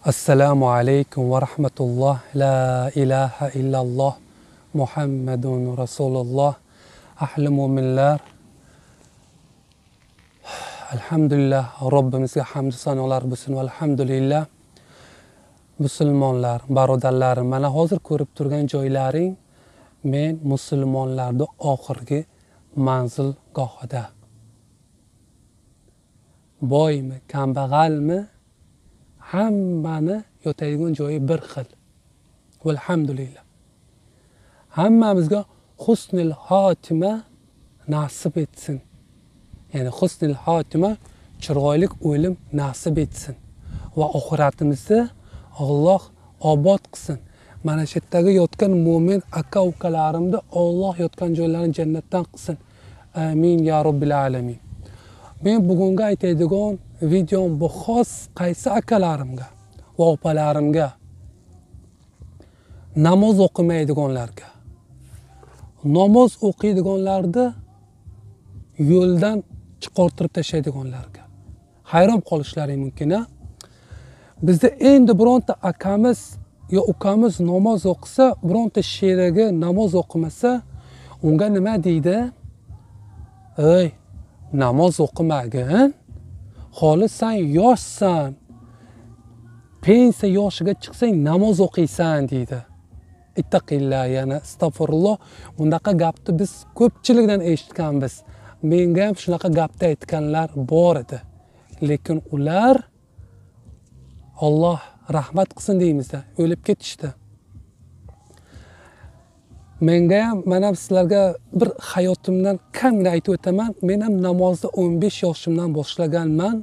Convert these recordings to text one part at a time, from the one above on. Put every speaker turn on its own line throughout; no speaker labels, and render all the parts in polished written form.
Assalomu alaykum va rahmatulloh. La ilaha illalloh Muhammadun Rasululloh. Ahli mo'minlar, alhamdulillah, Robbimizga hamd sanolar bo'lsin. Alhamdulillah. Musulmonlar, barodarlarim, mana hozir ko'rib turgan joylaring men musulmonlarning oxirgi manzilgohida. Boymi, kambag'almi, hammani yotadigan joyi bir xil. Alhamdulillah. Hammamizga husnul xotima nasib etsin. Ya'ni husnul xotima, chiroyli o'lim nasib etsin va oxiratimizni Alloh obod qilsin. Mana shu yerdagi yotgan mo'min aka-ukalarimni Alloh yotgan joylarini jannatdan qilsin. Amin ya robbil alamin. Men bugungi aytadigan videom bu xos qaysi akalarimga va opalarimga, namoz o'qimaydiganlarga, namoz o'qiydiganlarni yo'ldan chiqartirib tashlaydiganlarga. Hayron qolishlaring mumkin. Bizda endi bironta akamiz yo ukamiz namoz o'qisa, bironta sherigi namoz o'qimasa, unga nima deydi? Ey, namoz o'qimagin, holi sen yoshsan, pensiya yoshiga chiqsang namoz o'qiysan deydi. Ittaqillah, yana astag'firulloh. Bunaqa gapni biz ko'pchilikdan eshitganmiz. Menga ham shunaqa gapni aytganlar bor edi. Lekin ular Alloh rahmat qilsin deymizda, o'lib ketishdi. Menga ham mana sizlarga bir hayotimdan kamgina aytib o'taman. Men ham namozni 15 yoshimdan boshlaganman.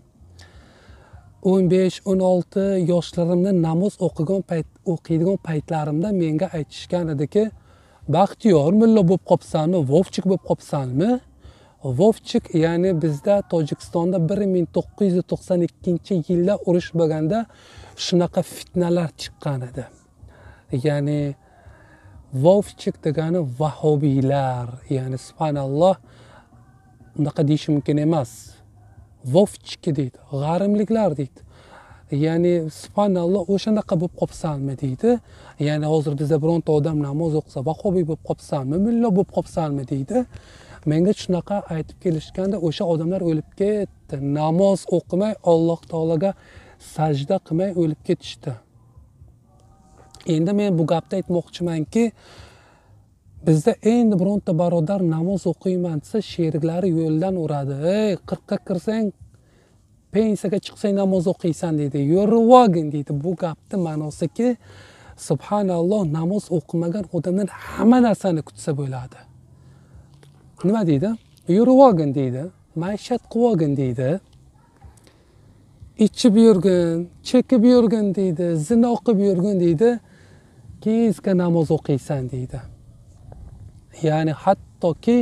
15-16 yoshlarimda namoz o'qiydigan paytlarimda menga aytishgan ediki, "Baxtiyor mulla bo'lib qopsanmi, vovchik bo'lib qopsanmi?" Vovchik, ya'ni bizda Tojikistonda 1992-yilda urush bo'lganda shunaqa fitnalar chiqqan edi. Ya'ni Vovchik degani vahobiylar, ya'ni subhanalloh, unaqa deyish mumkin emas. Vovchik deydi, g'arimliklar deydi. Ya'ni subhanalloh, o'shanaqa bo'lib qopsanmi deydi. Ya'ni hozir bizda bironta odam namoz o'qisa, vahobiy bo'lib qopsanmi, mulla bo'lib qopsanmi deydi. Menga shunaqa aytib kelishganda o'sha odamlar o'lib ketdi. Namoz o'qimay, Alloh taolaga sajda qilmay o'lib ketishdi. Endi men bu gapni aytmoqchimanki, bizda endi bironta barodar namoz o'qiyman desa, sheriklari yo'ldan uradi. Ey, 40 ga kirsang, pensiyaga chiqsang namoz o'qiysan deydi. Yurvagin deydi. Bu gapning ma'nosiki, subhanalloh, namoz o'qimagan odamdan hamma narsani kutsa bo'ladi. Nima deydi? Yurvagin deydi. Maishat qilvagin deydi. İchib yurgin, chekib yurgin deydi. Zina qilib yurgin deydi. Keyinga namoz o'qiysan deydi. Ya'ni hattoki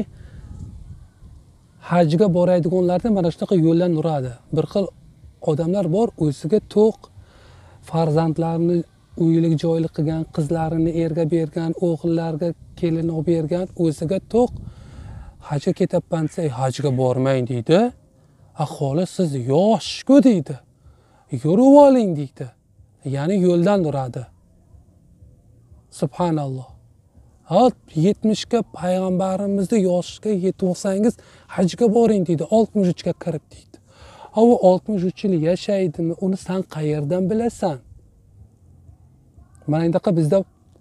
hajga boradiganlarda mana shunaqa yo'ldan uradi. Bir xil odamlar bor, o'ziga to'q farzandlarini uylik joylik qilgan, qizlarini erga bergan, o'g'illarga kelin olib bergan, o'ziga to'q hajga ketyapman desa, hajga bormang deydi. Aholi siz yosh-ku deydi. Yurib oling deydi. Ya'ni yo'ldan uradi. Subhanalloh. 70 ga payg'ambarimizni yoshiga yetib olsangiz hajga boring deydi. 63 ga kirib deydi. Ha, u 63 yil yashaydimi? Uni sen qayerdan bilasan? Mana endi bizda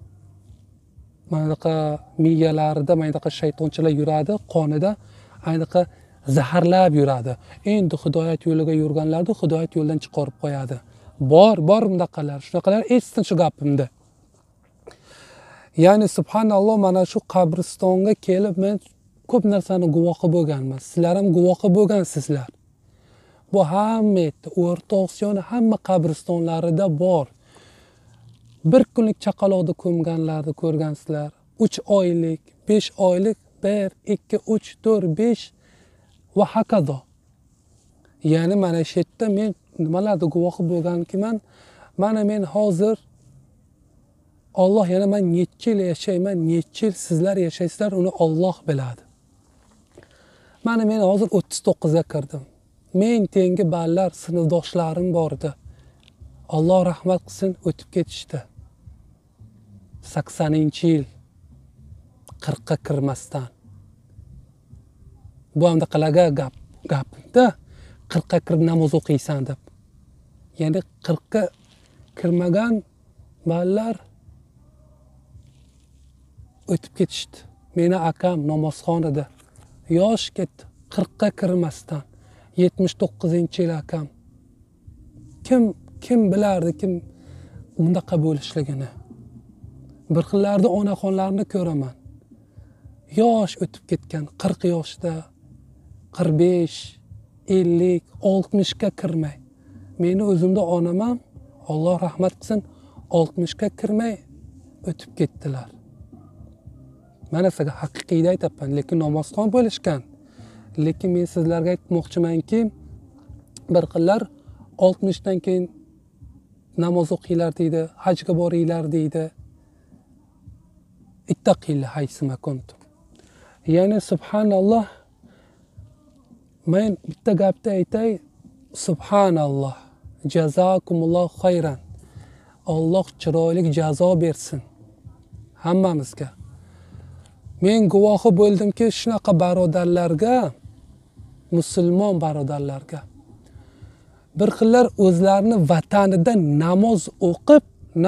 miyalarida mana shaytonchalar yuradi, qonida ayniqsa zaharlab yuradi. Endi hidoyat yo'liga yurganlarni hidoyat yo'ldan chiqarib qo'yadi. Bor bundaqalar. Shunaqalar eshitsin shu gapimni. Ya'ni subhanalloh, mana shu qabristonga kelib men ko'p narsani guvohi bo'lganman. Sizlar ham guvohi bo'lgansizlar. Bu hamma O'rta Osiyoning hamma qabristonlarida bor. Bir kunlik chaqaloqni ko'mganlarni ko'rgansizlar. 3 oylik, 5 oylik, 1, 2, 3, 4, 5 va hokazo. Ya'ni mana shu yerda men nimalarga guvohi bo'lgankiman, mana men hozir Alloh, yana men necha yil yashayman, necha yil sizlar yashaysizlar, uni Alloh biladi. Mana men hozir 39 ga kirdim. Men tengi ballar sinfdoshlarim bor edi. Alloh rahmat qilsin, o'tib ketishdi. 80-yil 40 ga kirmasdan. Bu hamda qalaga gapda 40 ga kirib namoz o'qiysan deb. Ya'ni 40 ga kirmagan bolalar o'tib ketishdi. Meni akam namozxon edi. Yosh ketdi, 40 ga kirmasdan. 79-yil akam. Kim bilardi, kim bundaqa bo'lishligini. Bir xillarda onaxonlarni ko'raman. Yosh o'tib ketgan, 40 yoshda, 45, 50, 60 ga kirmay. Meni o'zimda onamam, Alloh rahmat qilsin, 60 ga kirmay o'tib ketdilar. Mana sizga haqiqiyda aytaman, lekin namozxon bo'lishgan. Lekin men sizlarga aytmoqchimanki, bir xillar 60 dan keyin namoz o'qinglar deydi, hajga boringlar deydi. Ittaqillah haysima kuntum. Ya'ni subhanalloh, men bitta gapda aytay, subhanalloh, jazakumulloh xayran. Alloh chiroyli jazo bersin hammamizga. Men guvohi bo'ldimki, shunaqa barodarlarga, musulmon barodarlarga bir xillar o'zlarini vatanida namoz o'qib,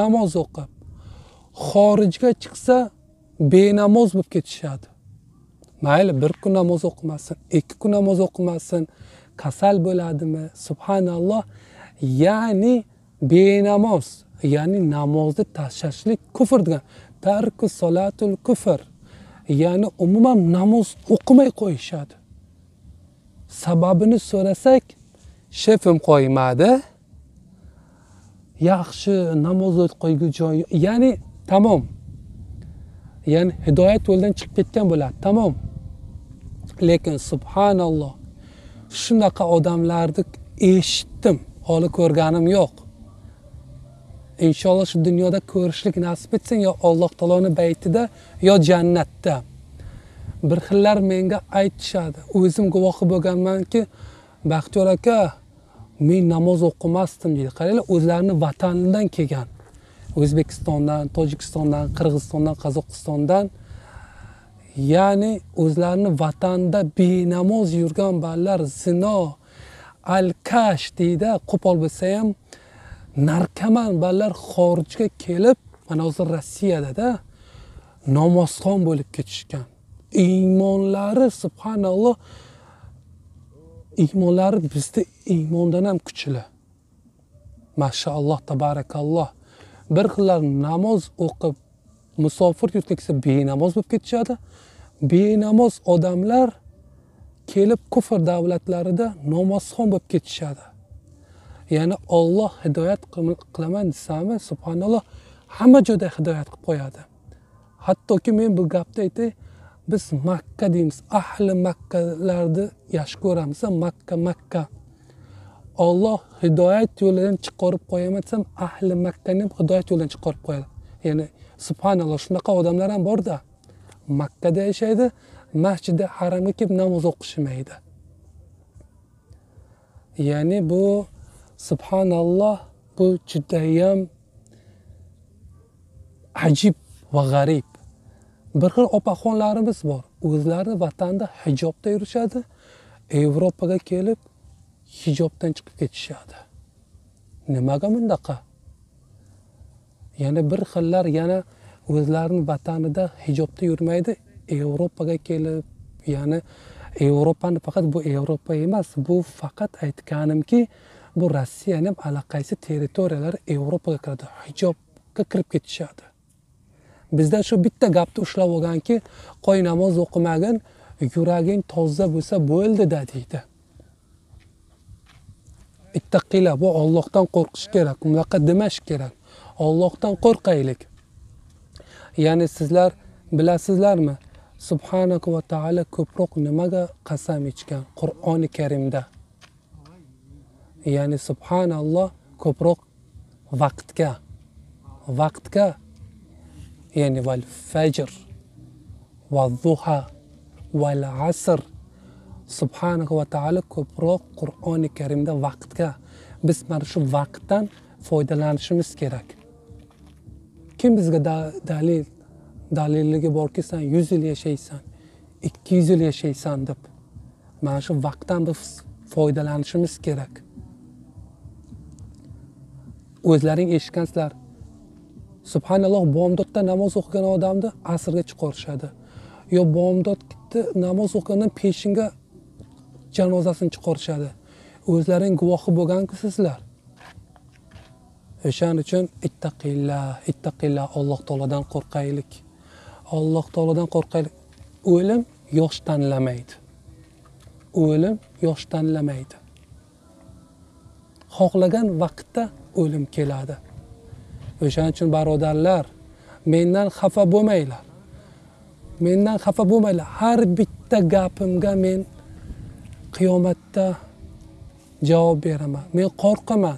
xorijga chiqsa benamoz bo'lib ketishadi. Mayli, bir kun namoz o'qimasin, 2 kun namoz o'qimasin, kasal bo'ladimi? Subhanalloh, ya'ni benamoz, ya'ni namozni tashlashlik kufr degan. Tarku salatul kufr. Ya'ni umuman namoz o'qimay qo'yishadi. Sababini so'rasak, shefim qo'ymadi. Yaxshi namoz o'qiygu joy, ya'ni tamom. Ya'ni hidoyat yo'ldan chiqib ketgan bo'ladi, tamom. Lekin subhanalloh, shunaqa odamlarni eshitdim, holi ko'rganim yo'q. Inshaalloh shu dunyoda ko'rishlik nasib etsin, yo Alloh taoloning baytida, yo jannatda. Bir xillar menga aytishadi, o'zim guvohi bo'lganmanki, Baxtiyor aka, men namoz o'qimasdim deydi. Qaranglar, o'zlarining vatanidan kelgan. O'zbekistondan, Tojikistondan, Qirg'izistondan, Qozog'istondan, ya'ni o'zlarining vatanida benamoz yurgan bolalar, zino, alkash deydi, qo'pol bo'lsa ham narkoman bolalar xorijga kelib, mana hozir Rossiyada namozxon bo'lib ketishgan. Iymonlari subhanalloh, iymonlari bizda iymondan ham kuchli. Mashaalloh, tabarakalloh. Bir xillar namoz o'qib, musofir yurtga kelsa benamoz bo'lib ketishadi. Benamoz odamlar kelib kufr davlatlarida namozxon bo'lib ketishadi. Ya'ni Alloh hidoyat qilaman desami, subhanalloh, hamma joyda hidoyat qilib qo'yadi. Hattoki men bu gapni aytay, biz Makka deymiz, ahli Makkalarni yaxshi ko'ramiz, Makka. Alloh hidoyat yo'lidan chiqarib qo'yaman desam, ahli Makkani ham hidoyat yo'lidan chiqarib qo'yadi. Ya'ni subhanalloh, shunaqa odamlar ham bor-da. Makkada yashaydi, masjidi haramga kelib namoz o'qishmaydi. Ya'ni bu subhanalloh, bu judayam ajib va g'arib. Bir xil opaxonlarimiz bor. O'zlari vatanida hijobda yurishadi, Yevropaga kelib hijobdan chiqib ketishadi. Nimaga bundaqa? Yana bir xillar yana o'zlarining vatanida hijobda yurmaydi, Yevropaga kelib, ya'ni Yevropani faqat bu Yevropa emas, bu faqat aytganimki, bu Rossiyaning ham allaqaysi territoriyalari Yevropaga kiradi, hijobga kirib ketishadi. Bizda shu bitta gapni ushlab olganki, qo'y namoz o'qimagin, yuraging toza bo'lsa bo'ldi-da deydi. Ittaqila, bu Allohdan qo'rqish kerak, unaqa demash kerak. Allohdan qo'rqaylik. Ya'ni sizlar bilasizlarmi? Subhanahu va taolo ko'proq nimaga qasam ichgan Qur'oni Karimda? Ya'ni subhanalloh, ko'proq vaqtga, ya'ni val fajr, val duha, val asr. Subhanahu va taolo ko'proq Qur'oni Karimda vaqtga, biz mana shu vaqtdan foydalanishimiz kerak. Kim bizga dalilligi borki sen 100 yil yashaysan, 200 yil yashaysan deb. Mana shu vaqtdan biz foydalanishimiz kerak. O'zlaring eshitgansizlar. Subhanalloh, bomdodda namoz o'qigan odamni asrga chiqarishadi. Yo bomdodda namoz o'qigandan peshinga janozasini chiqarishadi. O'zlaring guvohi bo'lganku sizlar. O'shaning uchun ittaqillah, Alloh taoladan qo'rqaylik. Alloh taoladan qo'rqaylik. O'lim yosh tanlamaydi. O'lim yosh tanlamaydi. Xohlagan vaqtda o'lim keladi. O'shaning uchun barodarlar, mendan xafa bo'lmanglar. Mendan xafa bo'lmanglar. Har bitta gapimga men qiyomatda javob beraman. Men qo'rqaman.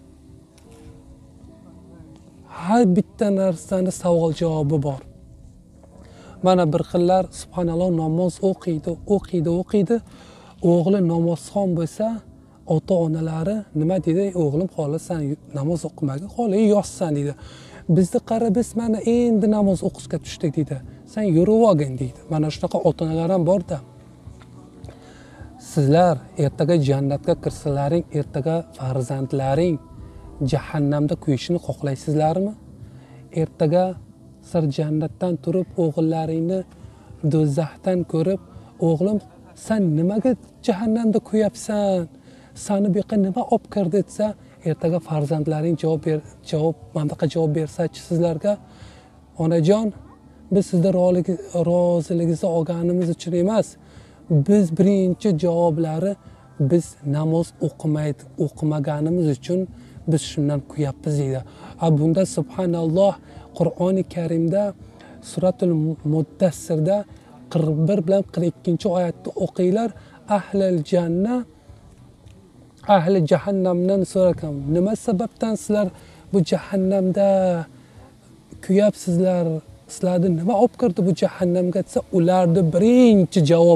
Har bitta narsani savol javobi bor. Mana bir xillar subhanalloh namoz o'qiydi. O'g'li namozxon bo'lsa, ota-onalari nima deydi? O'g'lim xola sen namoz o'qimagin, xola yoshsan deydi. Bizni qara, biz mana endi namoz o'qishga tushdik deydi. Sen yurib olgin deydi. Mana shunaqa ota-onalar ham bor-da. Sizlar ertaga jannatga kirsalaring, ertaga farzandlaring jahannamda kuyishini xohlaysizlarmi? Ertaga sir jannatdan turib o'g'illaringni do'zaxdan ko'rib, o'g'lim sen nimaga jahannamda kuyapsan? Seni bu yoqqa nima olib kirdi desa, ertaga farzandlaring javob bersa-chi sizlarga, onajon, biz sizda roziligingizni olganimiz uchun emas, biz birinchi javoblari biz namoz o'qimaganimiz uchun biz shundan kuyapmiz deydi. Bunda subhanalloh, Qur'oni Karimda suratul Muddassirda 41 bilan 42 oyatda o'qinglar. Ahli jahannamdan so'rakan. Nima sababdan sizlar bu jahannamda kuyapsizlar? Sizlarni nima olib kirdi bu jahannamga desa, ularning birinchi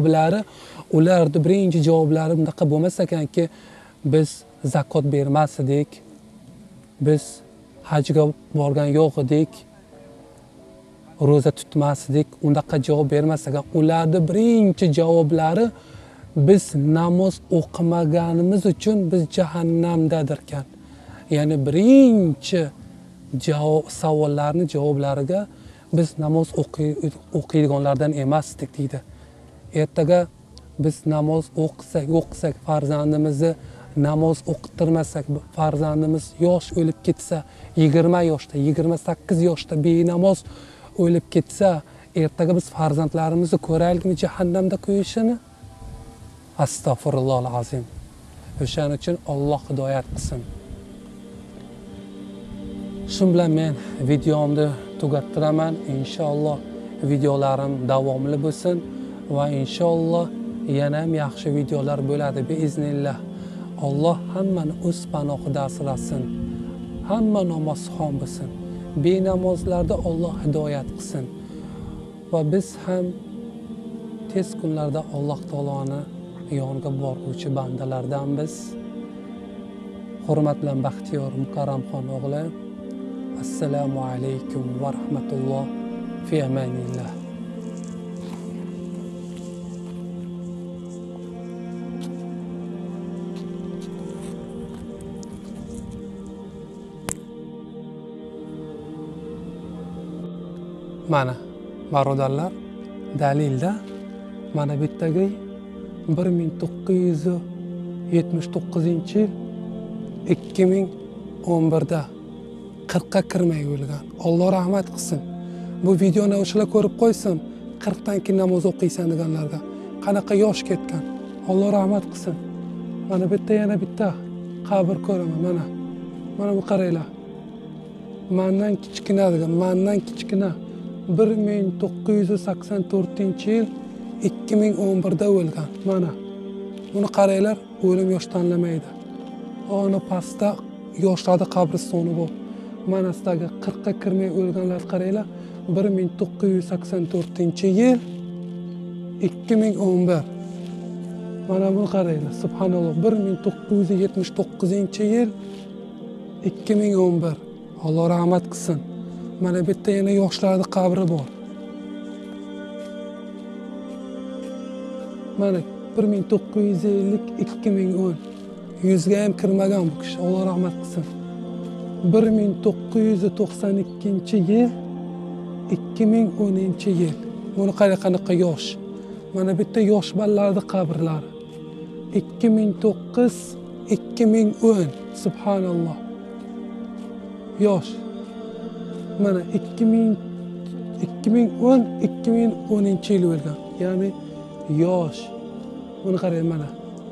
javoblari bunaqa bo'lmas ekanki, biz zakot bermas edik, biz hajga borgan yo'q edik, ro'za tutmas edik, undaqa javob bermas ekan. Ularning birinchi javoblari biz namoz o'qimaganimiz uchun biz jahannamdadirkan. Ya'ni birinchi savollarni javoblariga biz namoz o'qiydiganlardan emasdik deydi. Ertaga biz namoz o'qisak, farzandimizni namoz o'qitirmasak, farzandimiz yosh o'lib ketsa, 20 yoshda, 28 yoshda benamoz o'lib ketsa, ertaga biz farzandlarimizni ko'raylikmi jahannamda kuyishini? Astag'firullohal azim. O'shaning uchun Alloh hidoyat qilsin. Shu bilan men videomni tugattiraman. Inshaalloh videolarim davomli bo'lsin va inshaalloh yana ham yaxshi videolar bo'ladi biiznillah. Alloh hammani o'z panohida asrasin. Hamma namozxon bo'lsin. Benamozlarda Alloh hidoyat qilsin. Va biz ham tez kunlarda Alloh taoloni yoniga boruvchi bandalardanmiz. Hurmat bilan Baxtiyor Mukarramxon o'g'li. Assalomu alaykum va rahmatulloh fi amanillah. Mana barodarlar, dalilda mana bittagi 1979-yil 2011da 40 ga kirmay o'lgan. Alloh rahmat qilsin. Bu videoni o'shalar ko'rib qo'ysin. 40 dan keyin namoz o'qiysan deganlarga. Qanaqa yosh ketgan. Alloh rahmat qilsin. Mana bitta yana bitta qabr ko'raman mana. Mana bu qaranglar. Mendan kichkina degan, mendan kichkina 1984-yil 2011da o'lgan. Mana. Buni qaranglar, o'lim yosh tanlamaydi. Ona pastda yoshlarda qabristoni bor. Mana sizlarga 40 ga kirmay o'lganlar qaranglar. 1984-yil 2011. Mana buni qaranglar. Subhanalloh. 1979-yil 2011. Alloh rahmat qilsin. Mana bu yerda yana yoshlarning qabri bor. Mana 1950 2010. 100ga ham kirmagan bu kishi. Alloh rahmat qilsin. 1992-yil 2010-yil. Buni qanaqa yosh. Mana bu yerda yosh bolalarning qabrlari. 2009 2010. Subhanalloh. Yosh. Mana 2010 2010-yil o'lgan. Ya'ni yosh. Buni qarang mana.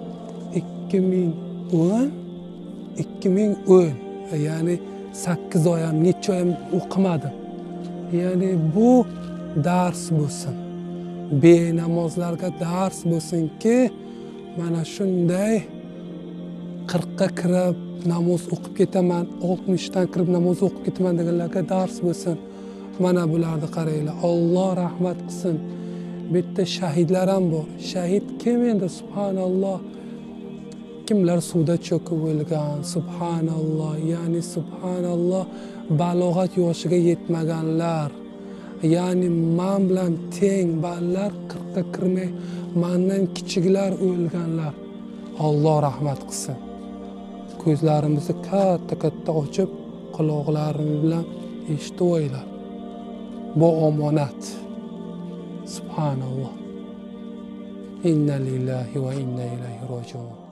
2010 2010. Ya'ni 8 oy ham, necha oy ham o'qimadim. Ya'ni bu dars bo'lsin. Benamozlarga dars bo'lsinki, mana shunday 40 ga kirib namoz o'qib ketaman, 60 dan kirib namoz o'qib ketaman deganlarga dars bo'lsin. Mana bularni qaranglar. Alloh rahmat qilsin. Bitta shahidlar ham bor. Shahid kim endi? Subhanalloh. Kimlar suvda cho'kib o'lgan? Subhanalloh. Ya'ni subhanalloh, balog'at yoshiga yetmaganlar. Ya'ni men bilan teng ballar 40 ga kirmay, mendan kichiklar o'lganlar. Alloh rahmat qilsin. Ko'zlarimizni katta ochib, quloqlarimiz bilan eshitib o'ylar. Bu omonat. Subhanalloh. Inna lillahi va inna ilayhi rojiun.